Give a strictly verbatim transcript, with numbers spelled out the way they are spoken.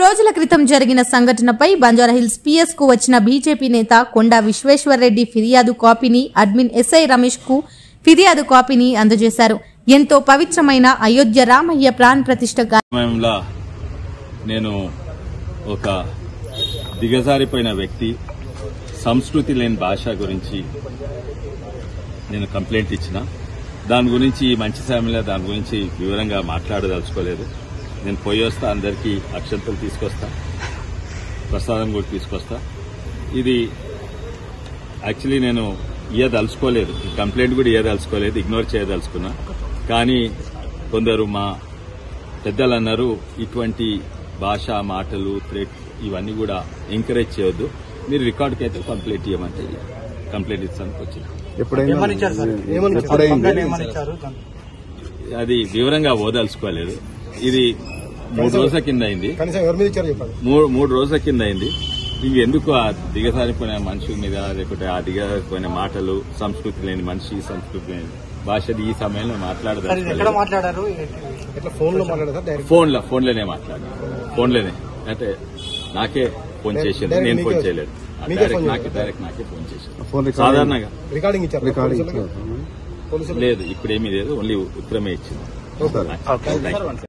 రోజుల క్రితం జరిగిన సంఘటనపై బంజారాహిల్స్ పిఎస్ కు వచ్చిన బీజేపీ నేత కొండా విశ్వేశ్వర్రెడ్డి ఫిర్యాదు కాపీని అడ్మిన్ ఎస్ఐ రమేష్ కు ఫిర్యాదు కాపీని అందజేశారు. ఎంతో పవిత్రమైన అయోధ్య రామయ్య ప్రాణ ప్రతిష్ఠ సమయంలో నేను ఒక దిగజారిపోయిన వ్యక్తి సంస్కృతి లేని భాష గురించి నేను కంప్లైంట్ ఇచ్చిన. దాని గురించి మంచి సమయంలో దాని గురించి వివరంగా మాట్లాడదలుచుకోలేదు. నేను పోయి వస్తా, అందరికీ అక్షంతలు తీసుకొస్తా, ప్రసాదం కూడా తీసుకొస్తా. ఇది యాక్చువల్లీ నేను ఇయ్యదలుచుకోలేదు, ఈ కంప్లైంట్ కూడా ఇయ్యదలుచుకోలేదు, ఇగ్నోర్ చేయదలుచుకున్నా. కానీ కొందరు మా పెద్దలు అన్నారు, ఇటువంటి భాష మాటలు థ్రెట్ ఇవన్నీ కూడా ఎంకరేజ్ చేయొద్దు, మీరు రికార్డుకి అయితే కంప్లైంట్ ఇవ్వమంటే కంప్లైంట్ ఇస్తానికి వచ్చింది. అది వివరంగా ఓదలుచుకోలేదు. ఇది మూడు రోజుల కింద అయింది మూడు రోజుల కింద అయింది ఇవి ఎందుకు ఆ దిగజారిపోయిన మనిషి మీద, లేకుంటే ఆ దిగజారిపోయిన మాటలు, సంస్కృతి లేని మనిషి, సంస్కృతి లేని భాషది ఈ సమయంలో మాట్లాడదారు. ఫోన్లో ఫోన్లోనే మాట్లాడారు, ఫోన్లోనే అంటే నాకే ఫోన్ చేసేది, నేను ఫోన్ చేయలేదు. డైరెక్ట్ నాకే డైరెక్ట్ నాకే ఫోన్ చేసేది. సాధారణంగా లేదు, ఇప్పుడేమీ లేదు, ఓన్లీ ఉత్తరమే ఇచ్చింది.